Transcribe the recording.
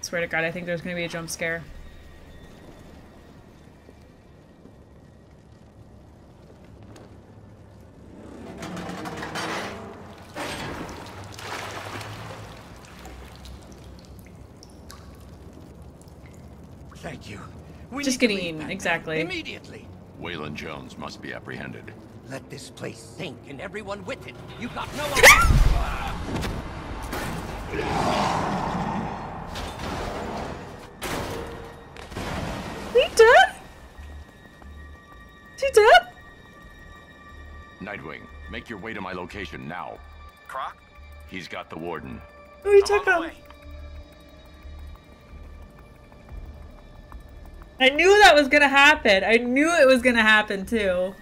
Swear to God, I think there's gonna be a jump scare. Thank you. We Just need to getting leave eaten, Batman exactly. Immediately. Waylon Jones must be apprehended. Let this place sink and everyone with it. You got no He dead? Is he dead? Nightwing, make your way to my location now. Croc? He's got the warden. Oh, he I'm took on him. the way. I knew that was gonna happen. I knew it was gonna happen too.